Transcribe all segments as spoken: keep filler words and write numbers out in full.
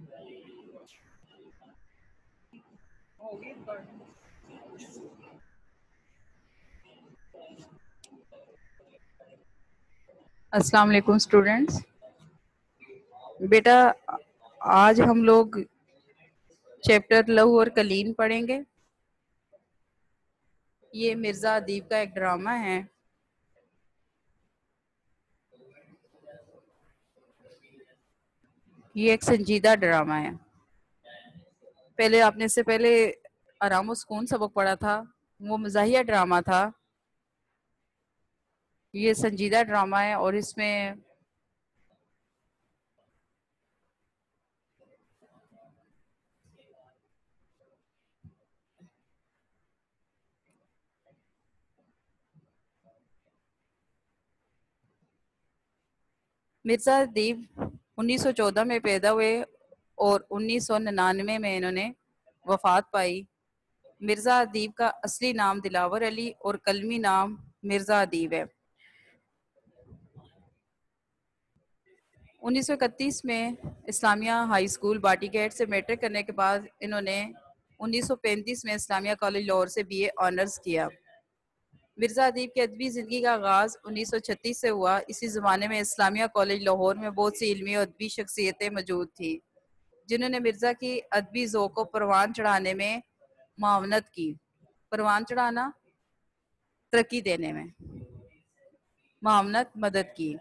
السلام علیکم اسٹوڈینٹس. بیٹا آج ہم لوگ چیپٹر لہو اور کلین پڑھیں گے. یہ مرزا ادیب کا ایک ڈرامہ ہے. یہ ایک سنجیدہ ڈرامہ ہے. پہلے آپ نے اس سے پہلے آرام و سکون سبق پڑھا تھا، وہ مزاحیہ ڈرامہ تھا. یہ سنجیدہ ڈرامہ ہے اور اس میں مرزا ادیب انیس سو چودہ میں پیدا ہوئے اور انیس سو ننانوے میں انہوں نے وفات پائی. مرزا ادیب کا اصلی نام دلاور علی اور قلمی نام مرزا ادیب ہے. انیس سو اکتیس میں Islamia high school Bhati gate سے میٹرک کرنے کے بعد انہوں نے انیس سو پینتیس میں اسلامیہ کالج لاہور سے بی اے آنرز کیا. مرزا ادیب کی ادبی زندگی کا آغاز انیس سو چھتیس سے ہوا. اسی زمانے میں اسلامیہ کالج لاہور میں بہت سی علمی اور ادبی شخصیتیں موجود تھیں جنہوں نے مرزا کی ادبی ذوق کو پروان چڑھانے میں معاونت کی. پروان چڑھانا، ترقی دینے میں معاونت، مدد کی.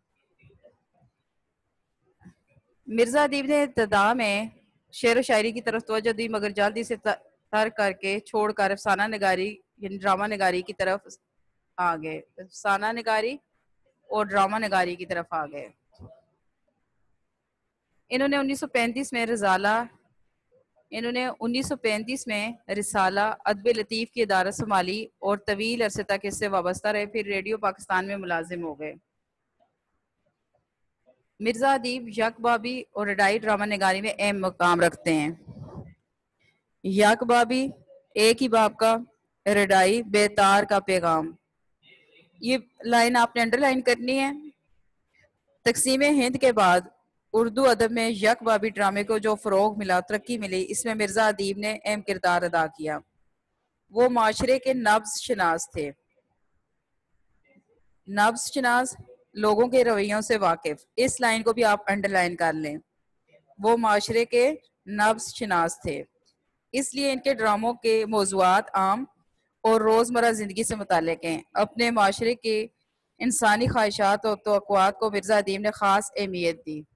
مرزا ادیب نے ابتدا میں شعر و شاعری کی طرف توجہ دی مگر جلدی سے ترک کر کے چھوڑ کر افسانہ نگاری یعنی ڈرامہ نگاری کی طرف آ گئے. افسانہ نگاری اور ڈرامہ نگاری کی طرف آ گئے. انہوں نے انیس سو پینتیس میں رسالہ انہوں نے انیس سو پینتیس میں رسالہ ادب لطیف کی ادارت سنبھالی اور طویل عرصے تک اس سے وابستہ رہے. پھر ریڈیو پاکستان میں ملازم ہو گئے. مرزا ادیب یک بابی اور رڈائی ڈرامہ نگاری میں اہم مقام رکھتے ہیں. یک بابی ایک ہی باپ کا، رڈائی بے تار کا پیغام. یہ لائن آپ نے انڈر لائن کرنی ہے. تقسیم ہند کے بعد اردو ادب میں یک بابی ڈرامے کو جو فروغ ملا، ترقی ملی، اس میں مرزا ادیب نے اہم کردار ادا کیا. وہ معاشرے کے نبض شناس تھے. نبض شناس، لوگوں کے رویوں سے واقف. اس لائن کو بھی آپ انڈر لائن کر لیں. وہ معاشرے کے نبض شناس تھے، اس لیے ان کے ڈراموں کے موضوعات عام اور روزمرہ زندگی سے متعلق ہیں. اپنے معاشرے کے انسانی خواہشات اور توقعات کو مرزا ادیب نے خاص اہمیت دی.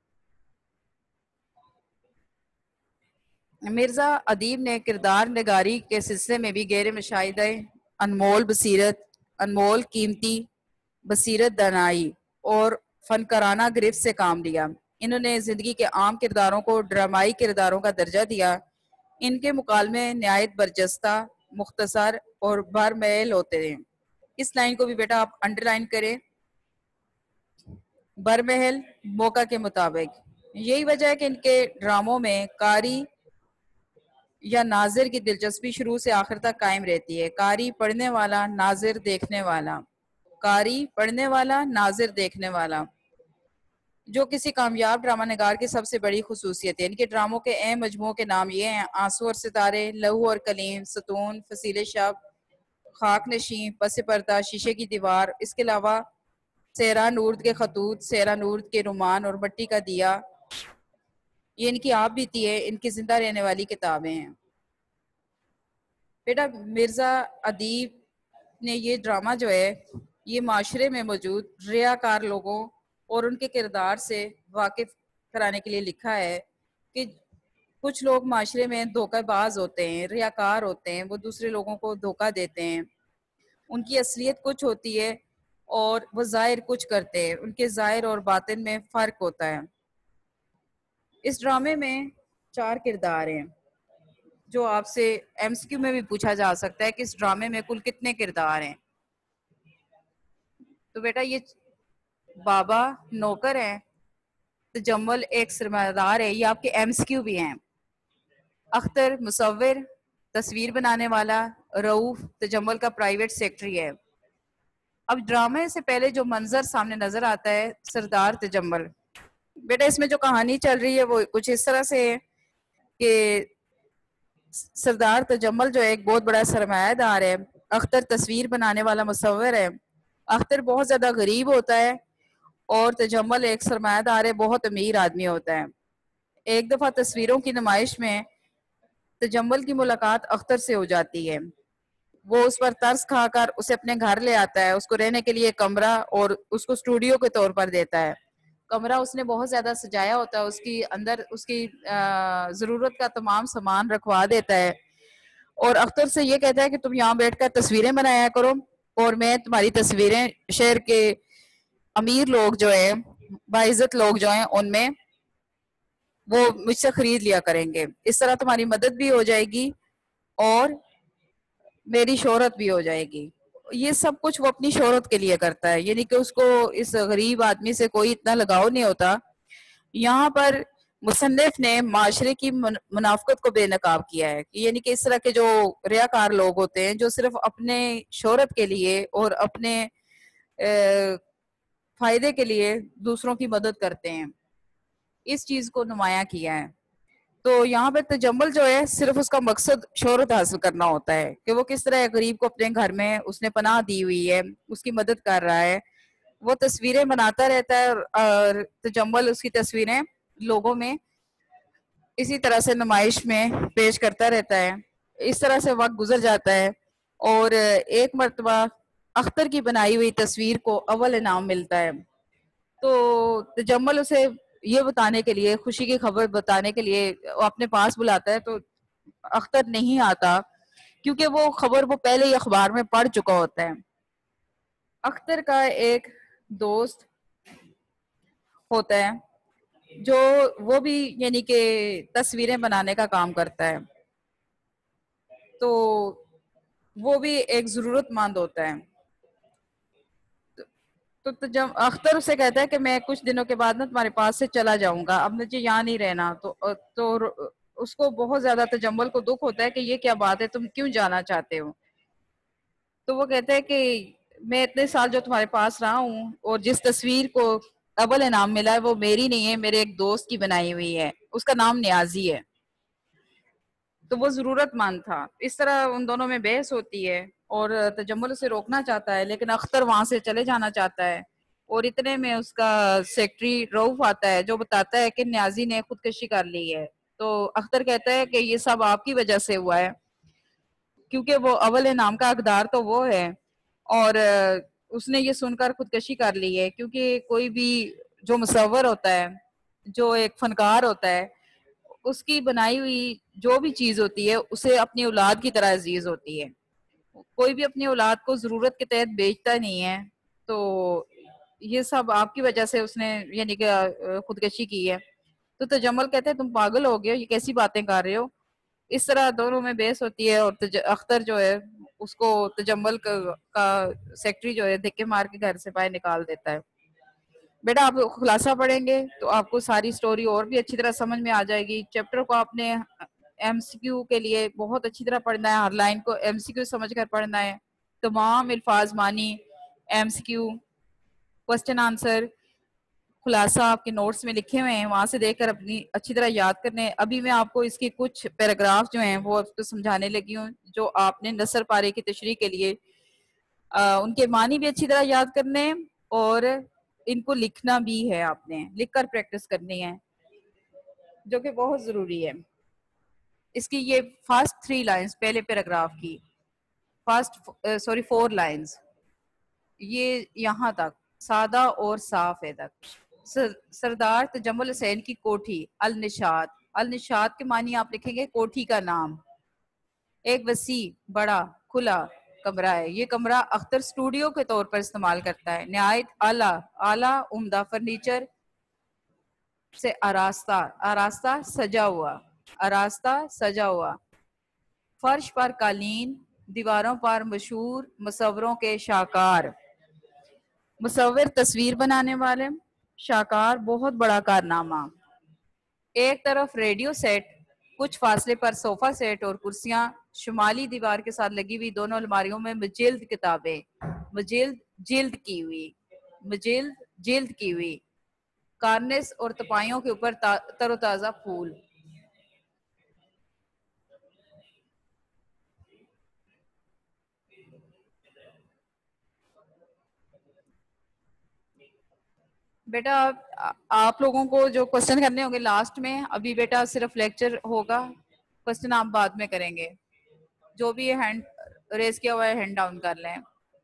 مرزا ادیب نے کردار نگاری کے سلسلے میں بھی گہرے مشاہدے، انمول بصیرت انمول قیمتی بصیرت، دانائی اور فنکارانہ گرفت سے کام لیا. انہوں نے زندگی کے عام کرداروں کو ڈرامائی کرداروں کا درجہ دیا. ان کے مکالمے نہایت برجستہ، مختصر اور برمحل ہوتے ہیں. اس لائن کو بھی بیٹا آپ انڈر لائن کریں. برمحل، موقع کے مطابق. یہی وجہ ہے کہ ان کے ڈراموں میں قاری یا ناظر کی دلچسپی شروع سے آخر تک قائم رہتی ہے. قاری پڑھنے والا، ناظر دیکھنے والا. قاری پڑھنے والا، ناظر دیکھنے والا، جو کسی کامیاب ڈرامہ نگار کی سب سے بڑی خصوصیت ہے. ان کے ڈراموں کے اہم مجموعوں کے نام یہ ہیں: آنسو اور ستارے، لہو اور کلیم، ستون، فصیل شب، خاک نشین، پس پردہ، شیشے کی دیوار. اس کے علاوہ سیرا نورد کے خطوط، سیرا نورد کے رومان اور مٹی کا دیا، یہ ان کی آپ بیتی ہے، ان کی زندہ رہنے والی کتابیں ہیں. بیٹا مرزا ادیب نے یہ ڈرامہ جو ہے یہ معاشرے میں موجود ریاکار لوگوں اور ان کے کردار سے واقف کرانے کے لیے لکھا ہے کہ کچھ لوگ معاشرے میں دھوکہ باز ہوتے ہیں، ریاکار ہوتے ہیں، وہ دوسرے لوگوں کو دھوکہ دیتے ہیں. ان کی اصلیت کچھ ہوتی ہے اور وہ ظاہر کچھ کرتے ہیں. ان کے ظاہر اور باطن میں فرق ہوتا ہے. اس ڈرامے میں چار کردار ہیں جو آپ سے ایم سی کیو میں بھی پوچھا جا سکتا ہے کہ اس ڈرامے میں کل کتنے کردار ہیں. تو بیٹا یہ بابا نوکر ہیں، تجمل ایک سرمایہ دار ہے، یہ آپ کے ایم سی کیو بھی ہیں. اختر مصور، تصویر بنانے والا. رؤوف تجمل کا پرائیویٹ سیکرٹری ہے. اب ڈرامے سے پہلے جو منظر سامنے نظر آتا ہے، سردار تجمل بیٹا اس میں جو کہانی چل رہی ہے وہ کچھ اس طرح سے ہے کہ سردار تجمل جو ہے ایک بہت بڑا سرمایہ دار ہے. اختر تصویر بنانے والا مصور ہے. اختر بہت زیادہ غریب ہوتا ہے اور تجمل ایک سرمایہ دار ہے, بہت امیر آدمی ہوتا ہے. ایک دفعہ تصویروں کی نمائش میں تجمل کی ملاقات اختر سے ہو جاتی ہے. وہ اس پر ترس کھا کر اسے اپنے گھر لے آتا ہے, اس کو رہنے کے لیے کمرہ اور اس کو اسٹوڈیو کے طور پر دیتا ہے. کمرہ اس نے بہت زیادہ سجایا ہوتا ہے, اس کی اندر اس کی ضرورت کا تمام سامان رکھوا دیتا ہے اور اختر سے یہ کہتا ہے کہ تم یہاں بیٹھ کر تصویریں بنایا کرو اور میں تمہاری تصویریں شہر کے امیر لوگ جو ہیں, باعزت لوگ جو ہیں, ان میں وہ مجھ سے خرید لیا کریں گے. اس طرح تمہاری مدد بھی ہو جائے گی اور میری شہرت بھی ہو جائے گی. یہ سب کچھ وہ اپنی شہرت کے لیے کرتا ہے, یعنی کہ اس کو اس غریب آدمی سے کوئی اتنا لگاؤ نہیں ہوتا. یہاں پر مصنف نے معاشرے کی منافقت کو بے نقاب کیا ہے, یعنی کہ اس طرح کے جو ریاکار لوگ ہوتے ہیں جو صرف اپنے شہرت کے لیے اور اپنے فائدے کے لیے دوسروں کی مدد کرتے ہیں, اس چیز کو نمایاں کیا ہے. تو یہاں پہ تجمل جو ہے صرف اس کا مقصد شہرت حاصل کرنا ہوتا ہے کہ وہ کس طرح غریب کو اپنے گھر میں اس نے پناہ دی ہوئی ہے, اس کی مدد کر رہا ہے. وہ تصویریں بناتا رہتا ہے اور تجمل اس کی تصویریں لوگوں میں اسی طرح سے نمائش میں پیش کرتا رہتا ہے. اس طرح سے وقت گزر جاتا ہے اور ایک مرتبہ اختر کی بنائی ہوئی تصویر کو اول انعام ملتا ہے. تو تجمل اسے یہ بتانے کے لیے, خوشی کی خبر بتانے کے لیے اپنے پاس بلاتا ہے, تو اختر نہیں آتا کیونکہ وہ خبر وہ پہلے ہی اخبار میں پڑھ چکا ہوتا ہے. اختر کا ایک دوست ہوتا ہے جو وہ بھی یعنی کہ تصویریں بنانے کا کام کرتا ہے, تو وہ بھی ایک ضرورت مند ہوتا ہے. تو جب اختر اسے کہتا ہے کہ میں کچھ دنوں کے بعد نا تمہارے پاس سے چلا جاؤں گا, اب مجھے یہاں نہیں رہنا. تو تو اس کو بہت زیادہ تجمل کو دکھ ہوتا ہے کہ یہ کیا بات ہے, تم کیوں جانا چاہتے ہو. تو وہ کہتا ہے کہ میں اتنے سال جو تمہارے پاس رہا ہوں اور جس تصویر کو اول انعام ملا ہے وہ میری نہیں ہے, میرے ایک دوست کی بنائی ہوئی ہے, اس کا نام نیازی ہے, تو وہ ضرورت مند تھا. اس طرح ان دونوں میں بحث ہوتی ہے اور تجمل اسے روکنا چاہتا ہے لیکن اختر وہاں سے چلے جانا چاہتا ہے. اور اتنے میں اس کا سیکٹری روف آتا ہے جو بتاتا ہے کہ نیازی نے خودکشی کر لی ہے. تو اختر کہتا ہے کہ یہ سب آپ کی وجہ سے ہوا ہے کیونکہ وہ اول انعام کا حقدار تو وہ ہے اور اس نے یہ سن کر خودکشی کر لی ہے. کیونکہ کوئی بھی جو مصور ہوتا ہے, جو ایک فنکار ہوتا ہے, اس کی بنائی ہوئی جو بھی چیز ہوتی ہے اسے اپنی اولاد کی طرح عزیز ہوتی ہے. کوئی بھی اپنی اولاد کو ضرورت کے تحت بیچتا نہیں ہے. تو یہ سب آپ کی وجہ سے اس نے یعنی کہ خودکشی کی ہے. تو تجمل کہتے ہیں تم پاگل ہو گئے, یہ کیسی باتیں کر رہے ہو. اس طرح دونوں میں بحث ہوتی ہے اور اختر جو ہے اس کو تجمل کا سیکٹری جو ہے دھکے مار کے گھر سے باہر نکال دیتا ہے. بیٹا آپ خلاصہ پڑھیں گے تو آپ کو ساری سٹوری اور بھی اچھی طرح سمجھ میں آ جائے گی. چیپٹر کو آپ نے ایم سی کیو کے لیے بہت اچھی طرح پڑھنا ہے, ہر لائن کو ایم سی کیو سمجھ کر پڑھنا ہے. تمام الفاظ مانی, M C Q, question answer, خلاصہ آپ کے نوٹس میں لکھے ہوئے ہیں, وہاں سے دیکھ کر اپنی اچھی طرح یاد کرنے. ابھی میں آپ کو اس کی کچھ پیراگراف جو ہیں وہ سمجھانے لگی ہوں جو آپ نے نثر پارے کی تشریح کے لیے ان کے معنی بھی اچھی طرح یاد کرنے اور ان کو لکھنا بھی ہے, آپ نے لکھ کر پریکٹس کرنی ہے جو کہ بہت ضروری ہے. اس کی یہ فرسٹ تھری لائنز پہلے پیراگراف کی, فرسٹ سوری فور لائنز, یہ یہاں تک سادہ اور صاف ہے تک. سردار تجمل حسین کی کوٹھی النشاد, النشاد کے معنی آپ لکھیں گے کوٹھی کا نام. ایک وسیع بڑا کھلا کمرہ ہے. یہ کمرہ اختر سٹوڈیو کے طور پر استعمال کرتا ہے. نہایت اعلیٰ اعلیٰ عمدہ فرنیچر سے آراستہ آراستہ سجا ہوا آراستہ سجا ہوا فرش پر قالین, دیواروں پر مشہور مصوروں کے شاہکار. مصور تصویر بنانے والے, شاہکار بہت بڑا کارنامہ. ایک طرف ریڈیو سیٹ, کچھ فاصلے پر صوفہ سیٹ اور کرسیاں. شمالی دیوار کے ساتھ لگی ہوئی دونوں الماریوں میں مجلد کتابیں, مجلد جلد کی ہوئی مجلد جلد کی ہوئی کارنس اور تپائیوں کے اوپر تر و تازہ پھول. بیٹا آپ لوگوں کو جو کوشچن کرنے ہوں گے لاسٹ میں، ابھی بیٹا صرف لیکچر ہوگا، کوشچن آپ بعد میں کریں گے. جو بھی ہینڈ ریز کیا ہوا ہے ہینڈ ڈاؤن کر لیں.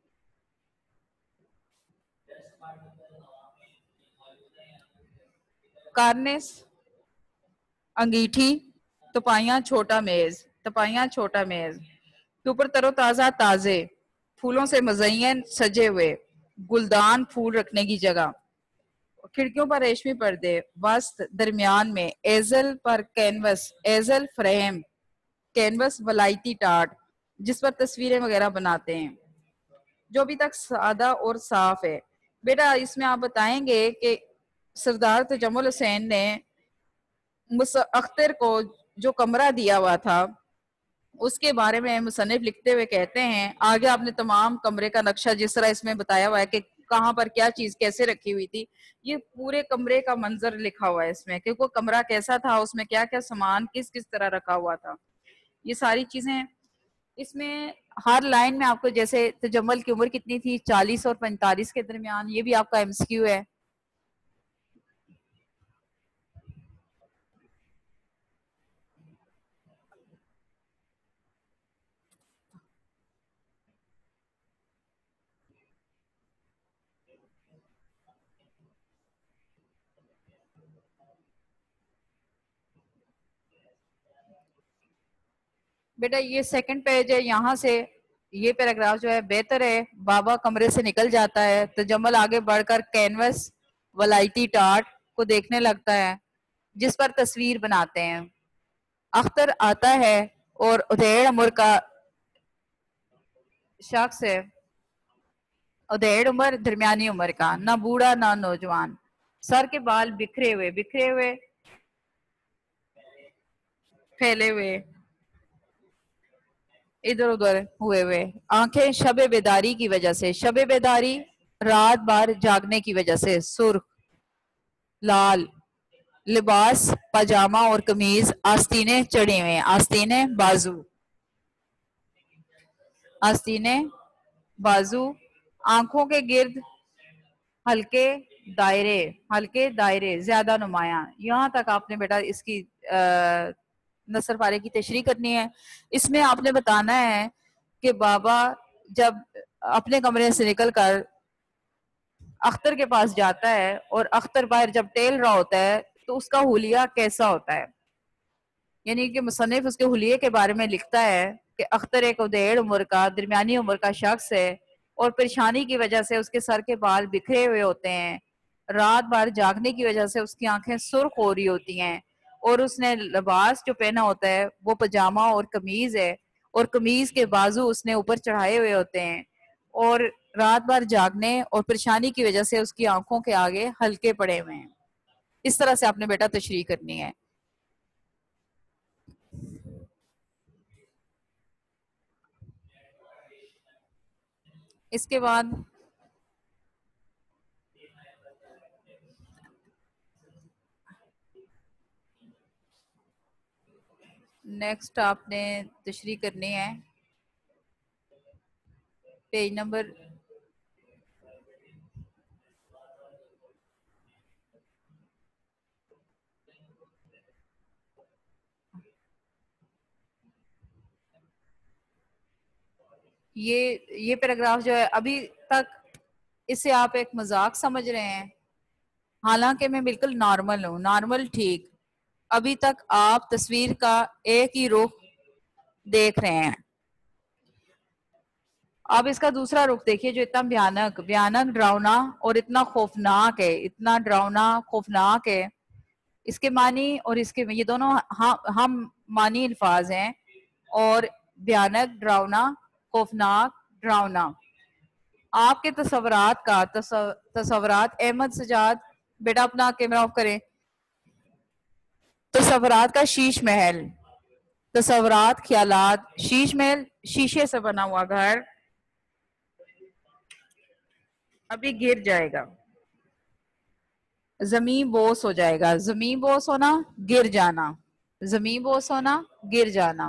کارنس انگیٹھی، تپائیاں چھوٹا میز، تپائیاں چھوٹا میز کے اوپر تر و تازہ تازے پھولوں سے مزین سجے ہوئے گلدان، پھول رکھنے کی جگہ، کھڑکیوں پر ریشمی پردے، وسط درمیان میں ایزل پر کینوس، ایزل فریم کینوس ولائتی ٹاٹ جس پر تصویریں وغیرہ بناتے ہیں، جو ابھی تک سادہ اور صاف ہے. بیٹا اس میں آپ بتائیں گے کہ سردار تجمل حسین نے اختر کو جو کمرہ دیا ہوا تھا اس کے بارے میں مصنف لکھتے ہوئے کہتے ہیں، آگے آپ نے تمام کمرے کا نقشہ جس طرح اس میں بتایا ہوا ہے کہ کہاں پر کیا چیز کیسے رکھی ہوئی تھی، یہ پورے کمرے کا منظر لکھا ہوا ہے اس میں کہ وہ کمرہ کیسا تھا، اس میں کیا کیا سامان کس کس طرح رکھا ہوا تھا. یہ ساری چیزیں اس میں ہر لائن میں آپ کو، جیسے تجمل کی عمر کتنی تھی، چالیس اور پینتالیس کے درمیان، یہ بھی آپ کا ایم سی کیو ہے. بیٹا یہ سیکنڈ پیج ہے، یہاں سے یہ پیراگراف جو ہے بہتر ہے. بابا کمرے سے نکل جاتا ہے، تجمل آگے بڑھ کر کینوس ولائتی ٹاٹ کو دیکھنے لگتا ہے جس پر تصویر بناتے ہیں. اختر آتا ہے اور ادھیڑ عمر کا شخص ہے، ادھیڑ عمر درمیانی عمر کا، نہ بوڑھا نہ نوجوان، سر کے بال بکھرے ہوئے بکھرے ہوئے پھیلے ہوئے ادھر ادھر ہوئے ہوئے، آنکھیں شب بیداری کی وجہ سے، شب بیداری رات بھر جاگنے کی وجہ سے، سرخ لال، لباس پاجامہ اور قمیض، آستینے چڑھے ہوئے، آستینے بازو، آستینے بازو، آنکھوں کے گرد ہلکے دائرے، ہلکے دائرے زیادہ نمایاں. یہاں تک آپ نے بیٹا اس کی نثر پارے کی تشریح کرنی ہے. اس میں آپ نے بتانا ہے کہ بابا جب اپنے کمرے سے نکل کر اختر کے پاس جاتا ہے اور اختر باہر جب ٹہل رہا ہوتا ہے تو اس کا حلیہ کیسا ہوتا ہے، یعنی کہ مصنف اس کے حلیے کے بارے میں لکھتا ہے کہ اختر ایک ادھیڑ عمر کا درمیانی عمر کا شخص ہے اور پریشانی کی وجہ سے اس کے سر کے بال بکھرے ہوئے ہوتے ہیں، رات بھر جاگنے کی وجہ سے اس کی آنکھیں سرخ ہو رہی ہوتی ہیں، اور اس نے لباس جو پہنا ہوتا ہے وہ پاجامہ اور قمیض ہے، اور قمیض کے بازو اس نے اوپر چڑھائے ہوئے ہوتے ہیں، اور رات بھر جاگنے اور پریشانی کی وجہ سے اس کی آنکھوں کے آگے ہلکے پڑے ہوئے ہیں. اس طرح سے آپ نے بیٹا تشریح کرنی ہے. اس کے بعد نیکسٹ آپ نے تشریح کرنی ہے پیج نمبر یہ یہ پیراگراف جو ہے ابھی تک اسے آپ ایک مذاق سمجھ رہے ہیں، حالانکہ میں بالکل نارمل ہوں، نارمل ٹھیک. ابھی تک آپ تصویر کا ایک ہی رخ دیکھ رہے ہیں. اب اس کا دوسرا رخ دیکھیے جو اتنا بھیانک بھیانک ڈراؤنا اور اتنا خوفناک ہے، اتنا ڈراؤنا خوفناک ہے. اس کے معنی اور اس کے یہ دونوں ہم معنی الفاظ ہیں، اور بھیانک ڈراؤنا خوفناک ڈراؤنا. آپ کے تصورات کا تصورات احمد سجاد بیٹا اپنا کیمرہ آف کریں. تصورات کا شیش محل، تصورات خیالات، شیش محل شیشے سے بنا ہوا گھر ابھی گر جائے گا. زمین بوس ہو جائے گا. زمین بوس ہونا گر جانا, زمین بوس ہونا گر جانا.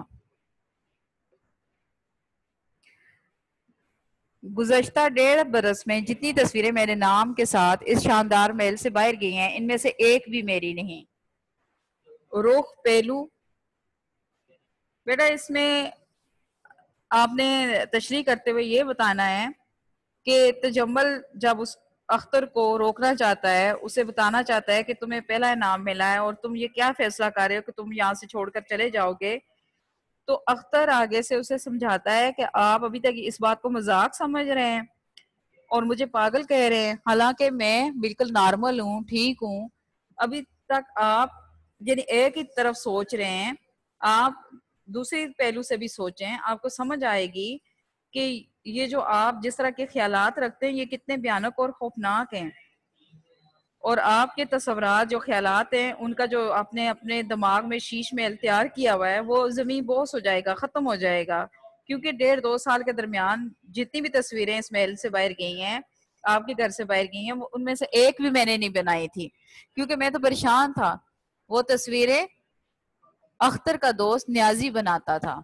گزشتہ ڈیڑھ برس میں جتنی تصویریں میرے نام کے ساتھ اس شاندار محل سے باہر گئی ہیں ان میں سے ایک بھی میری نہیں. رخ پہلو بیٹا اس میں آپ نے تشریح کرتے ہوئے یہ بتانا ہے کہ تجمل جب اس اختر کو روکنا چاہتا ہے, اسے بتانا چاہتا ہے کہ تمہیں پہلا انعام ملا ہے اور تم یہ کیا فیصلہ کر رہے ہو کہ تم یہاں سے چھوڑ کر چلے جاؤ گے, تو اختر آگے سے اسے سمجھاتا ہے کہ آپ ابھی تک اس بات کو مذاق سمجھ رہے ہیں اور مجھے پاگل کہہ رہے ہیں, حالانکہ میں بالکل نارمل ہوں, ٹھیک ہوں. ابھی تک آپ یعنی ایک ہی طرف سوچ رہے ہیں, آپ دوسری پہلو سے بھی سوچیں, آپ کو سمجھ آئے گی کہ یہ جو آپ جس طرح کے خیالات رکھتے ہیں یہ کتنے بھیانک اور خوفناک ہیں, اور آپ کے تصورات جو خیالات ہیں ان کا جو آپ نے اپنے دماغ میں شیش میں تیار کیا ہوا ہے وہ زمین بوس ہو جائے گا, ختم ہو جائے گا. کیونکہ ڈیڑھ دو سال کے درمیان جتنی بھی تصویریں اس محل سے باہر گئی ہیں, آپ کے گھر سے باہر گئی ہیں, ان میں سے ایک بھی میں نے نہیں بنائی تھی, کیونکہ میں تو پریشان تھا. وہ تصویریں اختر کا دوست نیازی بناتا تھا.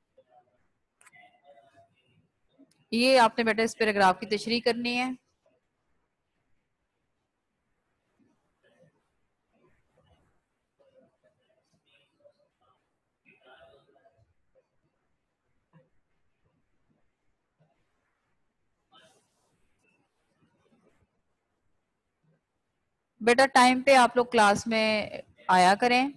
یہ آپ نے بیٹا اس پیراگراف کی تشریح کرنی ہے. بیٹا ٹائم پہ آپ لوگ کلاس میں آیا کریں.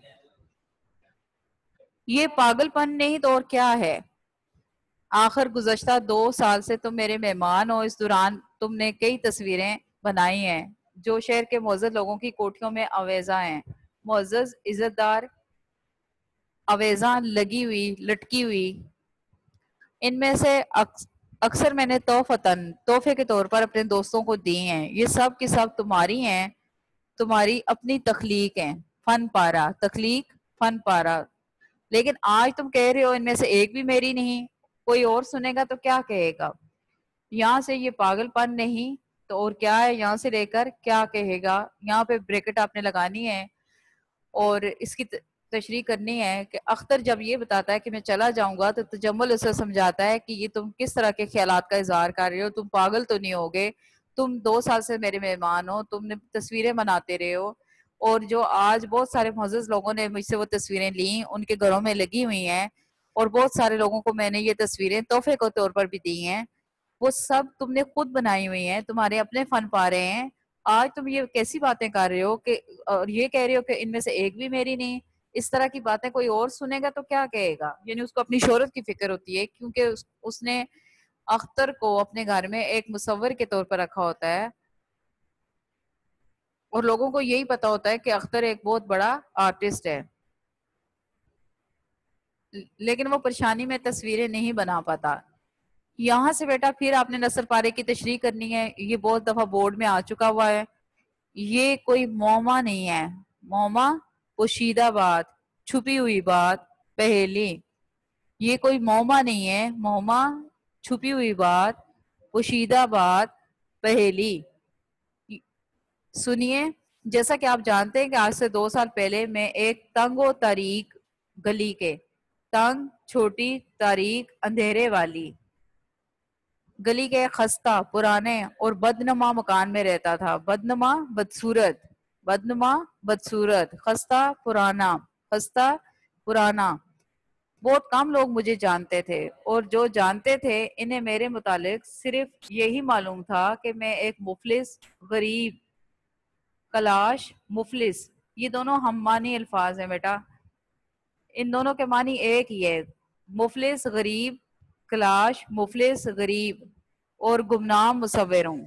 یہ پاگل پن نہیں تو اور کیا ہے. آخر گزشتہ دو سال سے تم میرے مہمان ہو, اس دوران تم نے کئی تصویریں بنائی ہیں جو شہر کے معزز لوگوں کی کوٹھیوں میں آویزاں ہیں. معزز, عزت دار, آویزاں لگی ہوئی, لٹکی ہوئی. ان میں سے اکثر میں نے تحفتاً تحفے کے طور پر اپنے دوستوں کو دی ہیں. یہ سب کی سب تمہاری ہیں, تمہاری اپنی تخلیق ہیں. فن پارہ, تخلیق, فن پارہ. لیکن آج تم کہہ رہے ہو ان میں سے ایک بھی میری نہیں. کوئی اور سنے گا تو کیا کہے گا؟ یہاں سے یہ پاگل پن نہیں تو اور کیا ہے, یہاں سے لے کر کیا کہے گا. یہاں پہ بریکٹ آپ نے لگانی ہے اور اس کی تشریح کرنی ہے کہ اختر جب یہ بتاتا ہے کہ میں چلا جاؤں گا تو تجمل اسے سمجھاتا ہے کہ یہ تم کس طرح کے خیالات کا اظہار کر رہے ہو, تم پاگل تو نہیں ہوگے, تم دو سال سے میرے مہمان ہو, تم نے تصویریں بناتے رہے ہو, اور جو آج بہت سارے معزز لوگوں نے مجھ سے وہ تصویریں لیں ان کے گھروں میں لگی ہوئی ہیں, اور بہت سارے لوگوں کو میں نے یہ تصویریں تحفے کے طور پر بھی دی ہیں, وہ سب تم نے خود بنائی ہوئی ہیں, تمہارے اپنے فن پارے ہیں. آج تم یہ کیسی باتیں کر رہے ہو کہ اور یہ کہہ رہے ہو کہ ان میں سے ایک بھی میری نہیں. اس طرح کی باتیں کوئی اور سنے گا تو کیا کہے گا. یعنی اس کو اپنی شہرت کی فکر ہوتی ہے, کیونکہ اس, اس نے اختر کو اپنے گھر میں ایک مصور کے طور پر رکھا ہوتا ہے, اور لوگوں کو یہی پتا ہوتا ہے کہ اختر ایک بہت بڑا آرٹسٹ ہے, لیکن وہ پریشانی میں تصویریں نہیں بنا پاتا. یہاں سے بیٹا پھر آپ نے نثر پارے کی تشریح کرنی ہے. یہ بہت دفعہ بورڈ میں آ چکا ہوا ہے. یہ کوئی موما نہیں ہے. موما پوشیدہ بات, چھپی ہوئی بات, پہیلی. یہ کوئی موما نہیں ہے. موما چھپی ہوئی بات, پوشیدہ بات, پہیلی. سنیے, جیسا کہ آپ جانتے ہیں کہ آج سے دو سال پہلے میں ایک تنگ و تاریک گلی کے, تنگ, چھوٹی, تاریک, اندھیرے والی گلی کے خستہ, پرانے اور بدنما مکان میں رہتا تھا. بدنما, بدصورت, بدنما, بدصورت, خستہ, پرانا, خستہ, پرانا. بہت کم لوگ مجھے جانتے تھے, اور جو جانتے تھے انہیں میرے متعلق صرف یہی معلوم تھا کہ میں ایک مفلس, غریب, کلاش, مفلس. یہ دونوں ہم معنی الفاظ ہیں بیٹا, ان دونوں کے معنی ایک ہی ہے. مفلس, غریب, کلاش, مفلس, غریب اور گمنام مصور ہوں.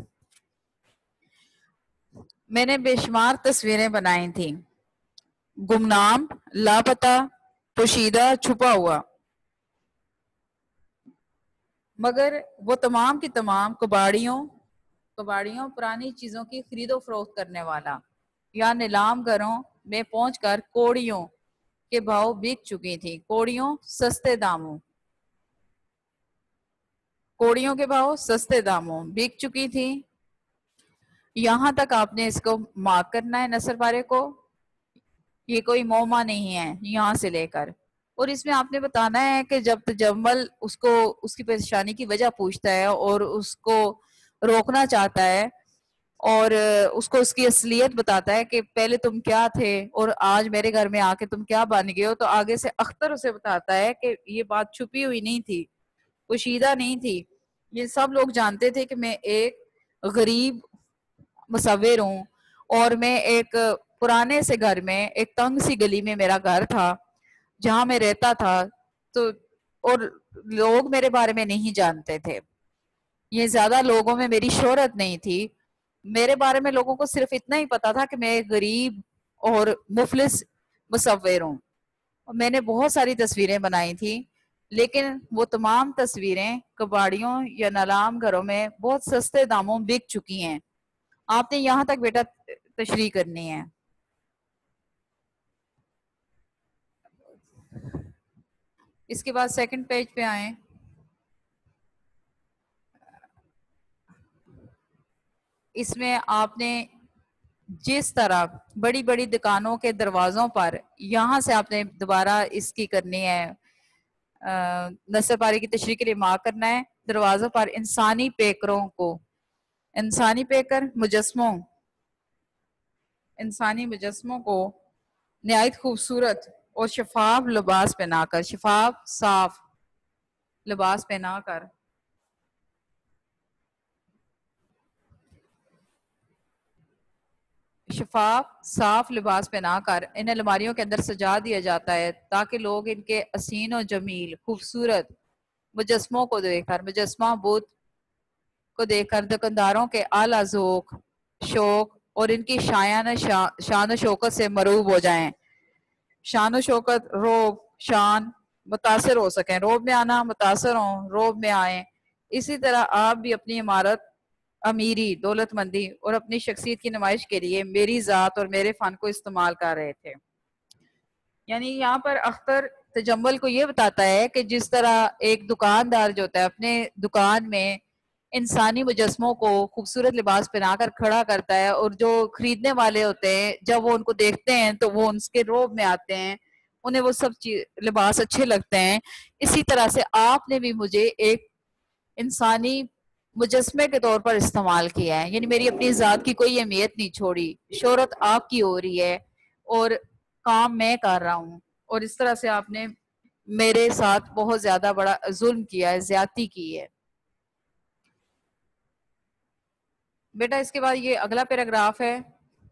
میں نے بے شمار تصویریں بنائی تھیں, گمنام, لاپتہ, پوشیدہ, چھپا ہوا, مگر وہ تمام کی تمام کباڑیوں کباڑیوں پرانی چیزوں کی خرید و فروخت کرنے والا, یا نیلام گھروں میں پہنچ کر کوڑیوں کے بھاؤ بک چکی تھی. کوڑیوں, سستے داموں, کوڑیوں کے بھاؤ سستے داموں بک چکی تھی. یہاں تک آپ نے اس کو مارک کرنا ہے نثر پارے کو. یہ کوئی موما نہیں ہے یہاں سے لے کر. اور اس میں آپ نے بتانا ہے کہ جب تجمل اس کو اس کی پریشانی کی وجہ پوچھتا ہے اور اس کو روکنا چاہتا ہے اور اس کو اس کی اصلیت بتاتا ہے کہ پہلے تم کیا تھے اور آج میرے گھر میں آ کے تم کیا بن گئے ہو، تو آگے سے اختر اسے بتاتا ہے کہ یہ بات چھپی ہوئی نہیں تھی، پوشیدہ نہیں تھی. یہ سب لوگ جانتے تھے کہ میں ایک غریب مصور ہوں اور میں ایک پرانے سے گھر میں ایک تنگ سی گلی میں میرا گھر تھا جہاں میں رہتا تھا، تو اور لوگ میرے بارے میں نہیں جانتے تھے. یہ زیادہ لوگوں میں میری شہرت نہیں تھی. میرے بارے میں لوگوں کو صرف اتنا ہی پتا تھا کہ میں ایک غریب اور مفلس مصور ہوں. میں نے بہت ساری تصویریں بنائی تھی، لیکن وہ تمام تصویریں کباڑیوں یا نلام گھروں میں بہت سستے داموں بک چکی ہیں. آپ نے یہاں تک بیٹا تشریح کرنی ہے. اس کے بعد سیکنڈ پیج پہ آئیں. اس میں آپ نے جس طرح بڑی بڑی دکانوں کے دروازوں پر، یہاں سے آپ نے دوبارہ اس کی کرنی ہے نثر پاری کی تشریح کے لیے مارک کرنا ہے. دروازوں پر انسانی پیکروں کو، انسانی پیکر مجسموں انسانی مجسموں کو نہایت خوبصورت اور شفاف لباس پہنا کر، شفاف صاف لباس پہنا کر شفاف صاف لباس پہنا کر انہیں الماریوں کے اندر سجا دیا جاتا ہے تاکہ لوگ ان کے حسین و جمیل خوبصورت مجسموں کو دیکھ کر، مجسمہ بت کو دیکھ کر دکانداروں کے اعلیٰ ذوق، شوق اور ان کی شایان شان و شوکت سے مروب ہو جائیں. شان و شوکت، روب، شان، متاثر ہو سکیں. روب میں آنا، متاثر ہوں، روب میں آئیں. اسی طرح آپ بھی اپنی عمارت، امیری، دولت مندی اور اپنی شخصیت کی نمائش کے لیے میری ذات اور میرے فن کو استعمال کر رہے تھے. یعنی یہاں پر اختر تجمل کو یہ بتاتا ہے کہ جس طرح ایک دکاندار جو ہوتا ہے اپنے دکان میں انسانی مجسموں کو خوبصورت لباس پہنا کر کھڑا کرتا ہے، اور جو خریدنے والے ہوتے ہیں جب وہ ان کو دیکھتے ہیں تو وہ ان کے روب میں آتے ہیں، انہیں وہ سب لباس اچھے لگتے ہیں. اسی طرح سے آپ نے بھی مجھے ایک انسانی مجسمے کے طور پر استعمال کیا ہے. یعنی میری اپنی ذات کی کوئی اہمیت نہیں چھوڑی، شہرت آپ کی ہو رہی ہے اور کام میں کر رہا ہوں. اور اس طرح سے آپ نے میرے ساتھ بہت زیادہ بڑا ظلم کیا ہے، زیادتی کی ہے. بیٹا اس کے بعد یہ اگلا پیراگراف ہے،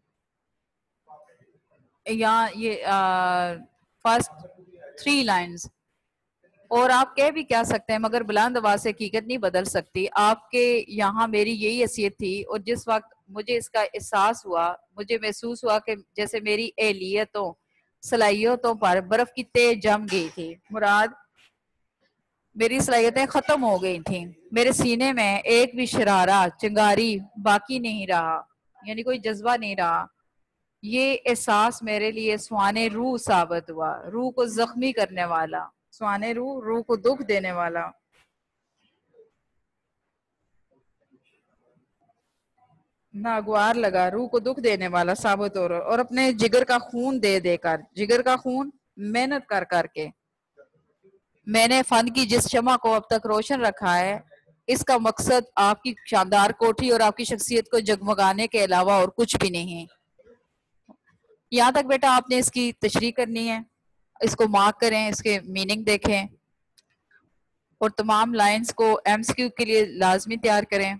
یہاں یہ فرسٹ تھری لائنز. اور آپ کہہ بھی کیا سکتے ہیں مگر بلند آواز سے حقیقت نہیں بدل سکتی. آپ کے یہاں میری یہی حیثیت تھی، اور جس وقت مجھے اس کا احساس ہوا، مجھے محسوس ہوا کہ جیسے میری اہلیتوں، صلاحیتوں پر برف کی تہ جم گئی تھی. مراد میری صلاحیتیں ختم ہو گئی تھیں. میرے سینے میں ایک بھی شرارہ، چنگاری باقی نہیں رہا، یعنی کوئی جذبہ نہیں رہا. یہ احساس میرے لیے سوانے روح ثابت ہوا، روح کو زخمی کرنے والا. سوانے روح، روح کو دکھ دینے والا. ناگوار لگا، روح کو دکھ دینے والا ثابت ہو رہا، اور اپنے جگر کا خون دے دے کر، جگر کا خون محنت کر کر کے میں نے فن کی جس شمع کو اب تک روشن رکھا ہے، اس کا مقصد آپ کی شاندار کوٹھی اور آپ کی شخصیت کو جگمگانے کے علاوہ اور کچھ بھی نہیں. یہاں تک بیٹا آپ نے اس کی تشریح کرنی ہے. اس کو مارک کریں، اس کے میننگ دیکھیں اور تمام لائنز کو ایم سی کیو کے لیے لازمی تیار کریں.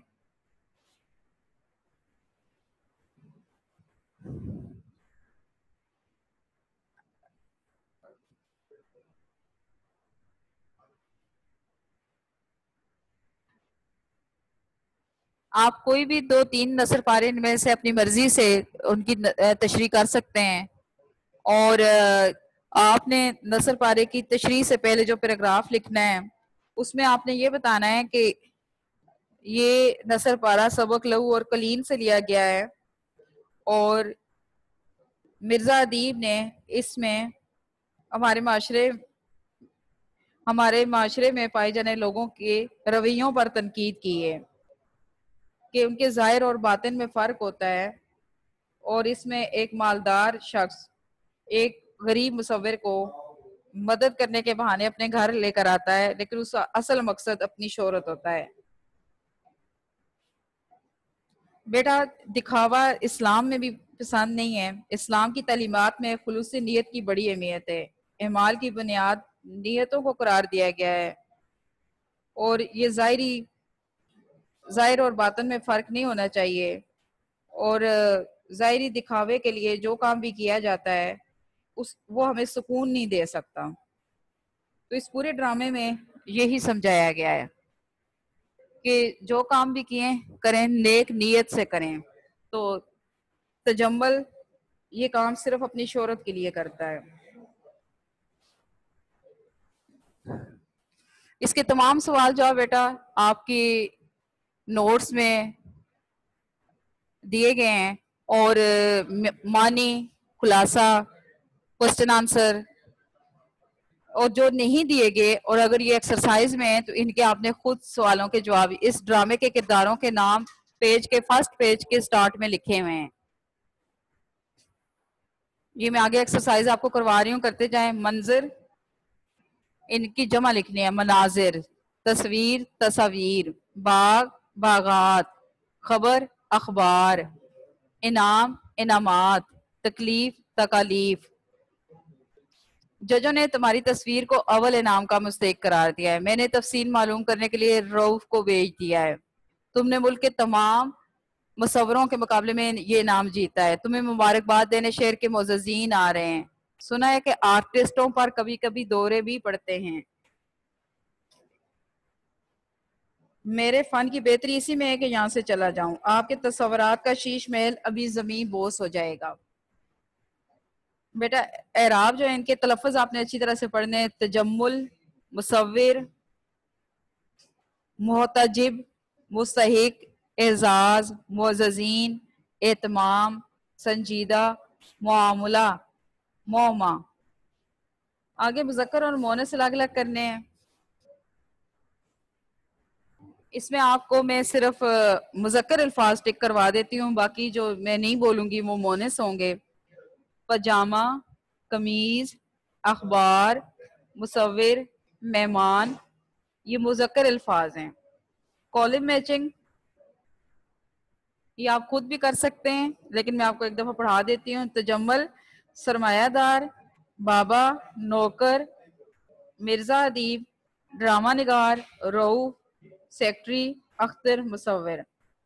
آپ کوئی بھی دو تین نثر پارے میں سے اپنی مرضی سے ان کی تشریح کر سکتے ہیں، اور آپ نے نثر پارے کی تشریح سے پہلے جو پیراگراف لکھنا ہے اس میں آپ نے یہ بتانا ہے کہ یہ نثر پارہ سبق لہو اور کلیم سے لیا گیا ہے، اور مرزا ادیب نے اس میں ہمارے معاشرے ہمارے معاشرے میں پائے جانے لوگوں کے رویوں پر تنقید کی ہے. کہ ان کے ظاہر اور باطن میں فرق ہوتا ہے، اور اس میں ایک مالدار شخص ایک غریب مصور کو مدد کرنے کے بہانے اپنے گھر لے کر آتا ہے، لیکن اس کا اصل مقصد اپنی شہرت ہوتا ہے۔ بیٹا دکھاوا اسلام میں بھی پسند نہیں ہے۔ اسلام کی تعلیمات میں خلوص نیت کی بڑی اہمیت ہے۔ اعمال کی بنیاد نیتوں کو قرار دیا گیا ہے، اور یہ ظاہری ظاہر اور باطن میں فرق نہیں ہونا چاہیے، اور ظاہری دکھاوے کے لیے جو کام بھی کیا جاتا ہے اس وہ ہمیں سکون نہیں دے سکتا۔ تو اس پورے ڈرامے میں یہی سمجھایا گیا ہے کہ جو کام بھی کیے کریں نیک نیت سے کریں۔ تو تجمل یہ کام صرف اپنی شہرت کے لیے کرتا ہے۔ اس کے تمام سوال جواب بیٹا آپ کی نوٹس میں دیے گئے ہیں، اور معنی، خلاصہ، کوسچن آنسر، اور جو نہیں دیے گئے اور اگر یہ ایکسرسائز میں ہیں تو ان کے آپ نے خود سوالوں کے جواب اس ڈرامے کے کرداروں کے نام پیج کے فرسٹ پیج کے سٹارٹ میں لکھے ہوئے ہیں۔ یہ میں آگے ایکسرسائز آپ کو کروا رہی ہوں، کرتے جائیں۔ منظر، ان کی جمع لکھنی ہے، مناظر، تصویر، تصاویر، باغ، باغات، خبر، اخبار، انعام، انعامات، تکلیف، تکالیف۔ ججوں نے تمہاری تصویر کو اول انعام کا مستحق قرار دیا ہے۔ میں نے تفصیل معلوم کرنے کے لیے روف کو بھیج دیا ہے۔ تم نے ملک کے تمام مصوروں کے مقابلے میں یہ انعام جیتا ہے۔ تمہیں مبارکباد دینے شہر کے معززین آ رہے ہیں۔ سنا ہے کہ آرٹسٹوں پر کبھی کبھی دورے بھی پڑتے ہیں۔ میرے فن کی بہتری اسی میں ہے کہ یہاں سے چلا جاؤں۔ آپ کے تصورات کا شیش محل ابھی زمین بوس ہو جائے گا۔ بیٹا اعراب جو ہے ان کے تلفظ آپ نے اچھی طرح سے پڑھنے ہیں۔ تجمل، مصور، محتجب، مستحق، اعزاز، معززین، اہتمام، سنجیدہ، معاملہ، موما۔ آگے مذکر اور مؤنث الگ الگ کرنے ہیں۔ اس میں آپ کو میں صرف مذکر الفاظ ٹک کروا دیتی ہوں، باقی جو میں نہیں بولوں گی وہ مؤنث ہوں گے۔ پجامہ، قمیض، اخبار، مصور، مہمان، یہ مذکر الفاظ ہیں۔ کالم میچنگ یہ آپ خود بھی کر سکتے ہیں، لیکن میں آپ کو ایک دفعہ پڑھا دیتی ہوں۔ تجمل، سرمایہ دار، بابا، نوکر، مرزا ادیب، ڈرامہ نگار، رؤوف، سیکٹری، اختر، مصور۔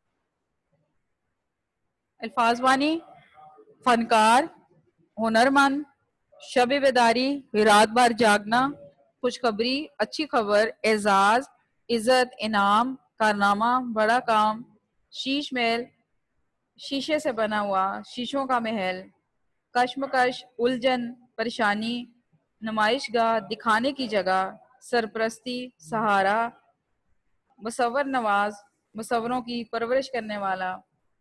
الفاظ بانی، فنکار، ہنرمند، شب بیداری، رات بھر جاگنا، خوشخبری، اچھی خبر، اعزاز، عزت، انعام، کارنامہ، بڑا کام، شیش محل، شیشے سے بنا ہوا، شیشوں کا محل، کشمکش، الجھن، پریشانی، نمائش گاہ، دکھانے کی جگہ، سرپرستی، سہارا، مصور نواز، مصوروں کی پرورش کرنے والا۔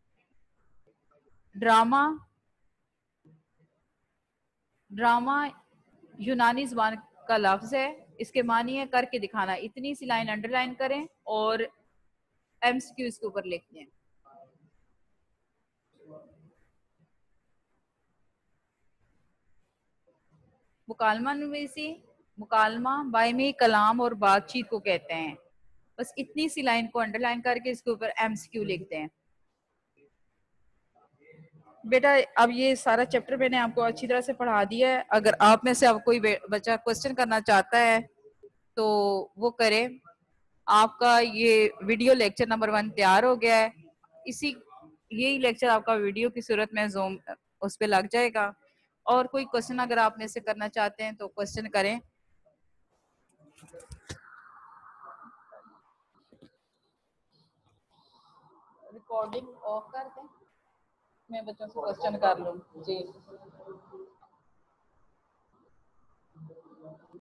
ڈرامہ، ڈرامہ یونانی زبان کا لفظ ہے، اس کے معنی ہے کر کے دکھانا۔ اتنی سی لائن انڈر لائن کریں اور ایم سی کیو اس کے اوپر لکھ دیں۔ مکالمہ نویسی، مکالمہ باہمی کلام اور بات چیت کو کہتے ہیں۔ بس اتنی سی لائن کو انڈر لائن کر کے اس کے اوپر ایم سی کیو لکھ دیں۔ بیٹا اب یہ سارا چیپٹر میں نے آپ کو اچھی طرح سے پڑھا دیا ہے۔ اگر آپ میں سے اب کوئی بچہ کوسچن کرنا چاہتا ہے تو وہ کرے۔ آپ کا یہ ویڈیو لیکچر نمبر ون تیار ہو گیا ہے۔ اسی یہی لیکچر آپ کا ویڈیو کی صورت میں زوم اس پہ لگ جائے گا، اور کوئی کوسچن اگر آپ میں سے کرنا چاہتے ہیں تو کوسچن کریں۔ ریکارڈنگ آف کر دیں، میں بچوں سے کوسچن کر لوں۔ جی